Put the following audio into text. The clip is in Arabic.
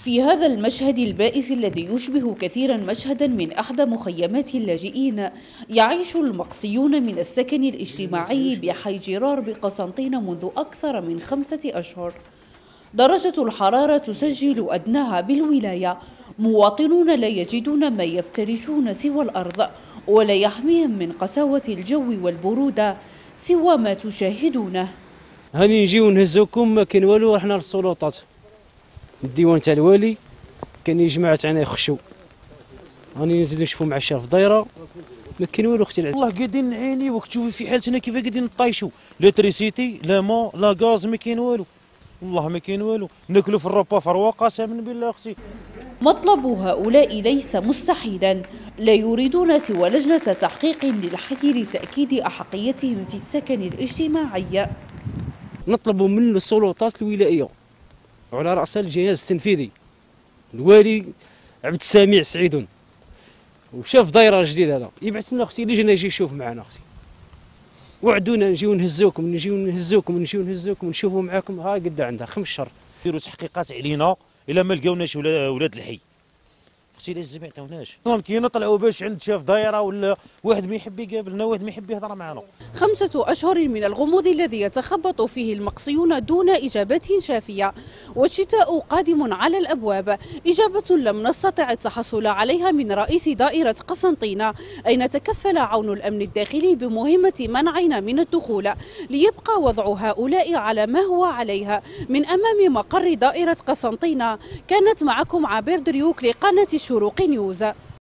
في هذا المشهد البائس الذي يشبه كثيرا مشهدا من أحدى مخيمات اللاجئين، يعيش المقصيون من السكن الاجتماعي بحي جرار بقسنطينة منذ أكثر من 5 أشهر. درجة الحرارة تسجل أدناها بالولاية. مواطنون لا يجدون ما يفترشون سوى الأرض، ولا يحميهم من قساوة الجو والبرودة سوى ما تشاهدونه. هاني نجيو نهزوكم ما كاين والو، رحنا للسلطات الديوان تاع الوالي كان جماعه تاعنا يخشوا، راني نزيدو نشوفوا مع الشرف دايره ما كاين والو اختي. والله قاعدين نعاني وقت تشوفي في حالتنا كيف قاعدين نطايشوا، لا تريسيتي لا ما لا غاز، ما كاين والو، والله ما كاين والو، ناكلوا في الربا فروه قسما بالله اختي. مطلب هؤلاء ليس مستحيلا، لا يريدون سوى لجنة تحقيق للحي لتأكيد أحقيتهم في السكن الاجتماعي. نطلب من السلطات الولائيه وعلى رأسها الجهاز التنفيذي الوالي عبد السميع سعيد، وشاف دايره جديده هذا يبعث لنا اختي لجنه يجي يشوف معنا اختي. وعدونا نجيو نهزوكم ونشوفوا معاكم، ها قد عندها 5 شهور. ديروا تحقيقات علينا الا ما لقاوناش ولاد الحي اختي، لازم ما عطاوناش اصلا كي نطلعوا باش عند شاف دايره ولا واحد ما يحب يقابلنا، واحد ما يحب يهضر معنا. 5 أشهر من الغموض الذي يتخبط فيه المقصيون دون إجابات شافية، والشتاء قادم على الأبواب. إجابة لم نستطع التحصل عليها من رئيس دائرة قسنطينة، أين تكفل عون الأمن الداخلي بمهمة منعنا من الدخول، ليبقى وضع هؤلاء على ما هو عليها. من أمام مقر دائرة قسنطينة كانت معكم عبير دريوك لقناة الشروق نيوز.